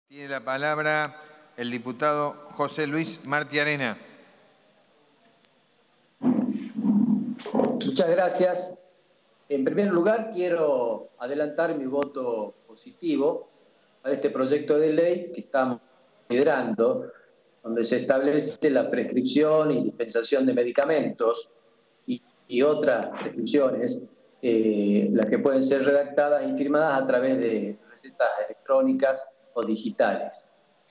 Tiene la palabra el diputado José Luis Martiarena. Muchas gracias. En primer lugar, quiero adelantar mi voto positivo a este proyecto de ley que estamos liderando, donde se establece la prescripción y dispensación de medicamentos y otras prescripciones, las que pueden ser redactadas y firmadas a través de recetas electrónicas o digitales.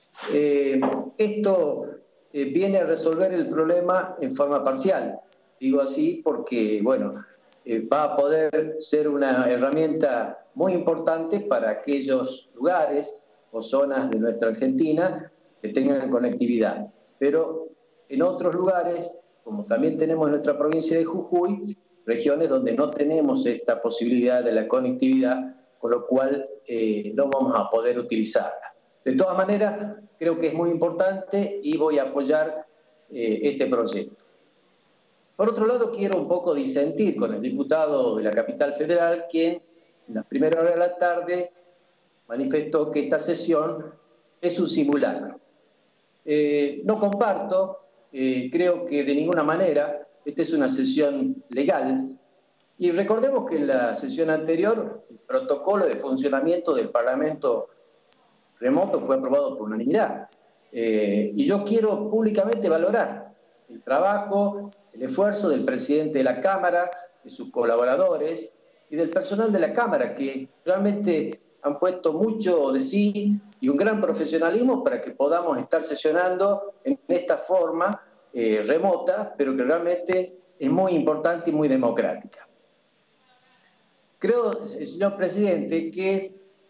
Esto viene a resolver el problema en forma parcial. Digo así porque, bueno, va a poder ser una herramienta muy importante para aquellos lugares o zonas de nuestra Argentina que tengan conectividad. Pero en otros lugares, como también tenemos en nuestra provincia de Jujuy, regiones donde no tenemos esta posibilidad de la conectividad, con lo cual no vamos a poder utilizarla. De todas maneras, creo que es muy importante y voy a apoyar este proyecto. Por otro lado, quiero un poco disentir con el diputado de la Capital Federal, quien en las primeras horas de la tarde manifestó que esta sesión es un simulacro. No comparto, creo que de ninguna manera esta es una sesión legal. Y recordemos que en la sesión anterior el protocolo de funcionamiento del Parlamento remoto fue aprobado por unanimidad. Y yo quiero públicamente valorar el trabajo, el esfuerzo del presidente de la Cámara, de sus colaboradores y del personal de la Cámara, que realmente han puesto mucho de sí y un gran profesionalismo para que podamos estar sesionando en esta forma remota, pero que realmente es muy importante y muy democrática. Creo, señor presidente, que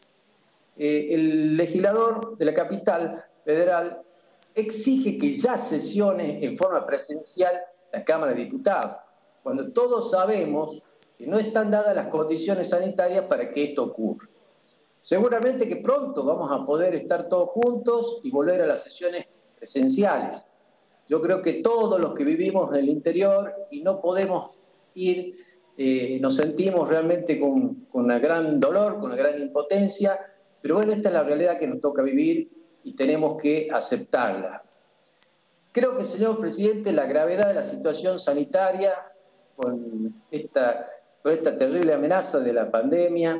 el legislador de la Capital Federal exige que ya sesione en forma presencial la Cámara de Diputados, cuando todos sabemos que no están dadas las condiciones sanitarias para que esto ocurra. Seguramente que pronto vamos a poder estar todos juntos y volver a las sesiones presenciales. Yo creo que todos los que vivimos en el interior y no podemos ir, nos sentimos realmente con un gran dolor, con una gran impotencia, pero bueno, esta es la realidad que nos toca vivir y tenemos que aceptarla. Creo que, señor presidente, la gravedad de la situación sanitaria con esta terrible amenaza de la pandemia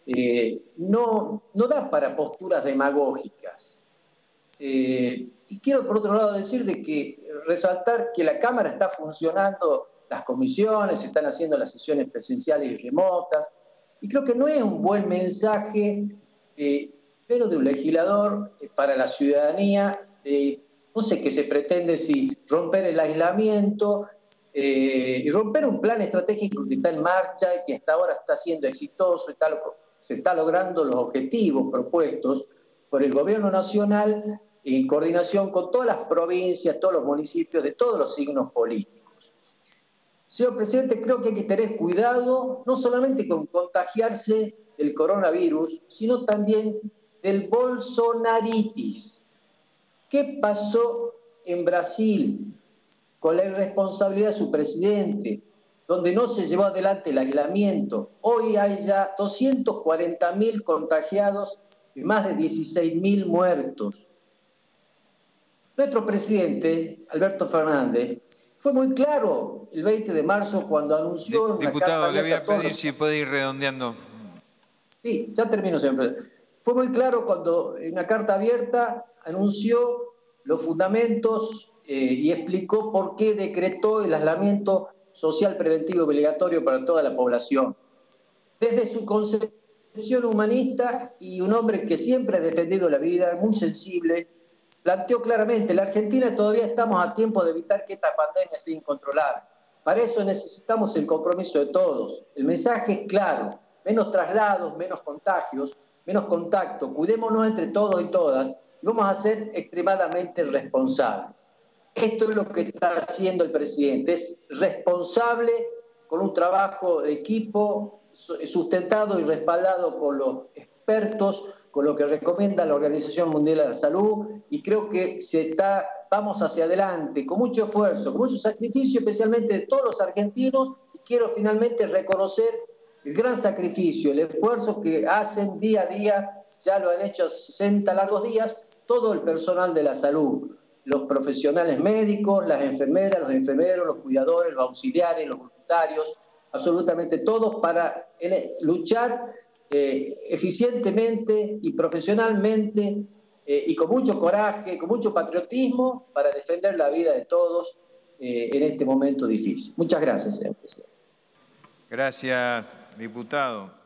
no da para posturas demagógicas. Y quiero, por otro lado, resaltar que la Cámara está funcionando, las comisiones, se están haciendo las sesiones presenciales y remotas, y creo que no es un buen mensaje pero de un legislador para la ciudadanía, no sé qué se pretende, si romper el aislamiento y romper un plan estratégico que está en marcha y que hasta ahora está siendo exitoso, se está logrando los objetivos propuestos por el gobierno nacional en coordinación con todas las provincias, todos los municipios de todos los signos políticos. Señor presidente, creo que hay que tener cuidado no solamente con contagiarse del coronavirus, sino también del bolsonaritis. ¿Qué pasó en Brasil con la irresponsabilidad de su presidente, donde no se llevó adelante el aislamiento? Hoy hay ya 240.000 contagiados y más de 16.000 muertos. Nuestro presidente, Alberto Fernández, fue muy claro el 20 de marzo cuando anunció... Diputado, le voy a pedir si puede ir redondeando. Sí, ya termino, señor presidente. Fue muy claro cuando en una carta abierta anunció los fundamentos y explicó por qué decretó el aislamiento social preventivo obligatorio para toda la población. Desde su concepción humanista y un hombre que siempre ha defendido la vida, muy sensible, planteó claramente: la Argentina todavía estamos a tiempo de evitar que esta pandemia sea incontrolable. Para eso necesitamos el compromiso de todos. El mensaje es claro: menos traslados, menos contagios, menos contacto, cuidémonos entre todos y todas y vamos a ser extremadamente responsables. Esto es lo que está haciendo el presidente, es responsable con un trabajo de equipo sustentado y respaldado con los expertos, con lo que recomienda la Organización Mundial de la Salud, y creo que vamos hacia adelante con mucho esfuerzo, con mucho sacrificio, especialmente de todos los argentinos, y quiero finalmente reconocer el gran sacrificio, el esfuerzo que hacen día a día ya lo han hecho 60 largos días, todo el personal de la salud, los profesionales médicos, las enfermeras, los enfermeros, los cuidadores, los auxiliares, los voluntarios, absolutamente todos para luchar eficientemente y profesionalmente y con mucho coraje, con mucho patriotismo para defender la vida de todos en este momento difícil. Muchas gracias, señor presidente. Gracias, diputado.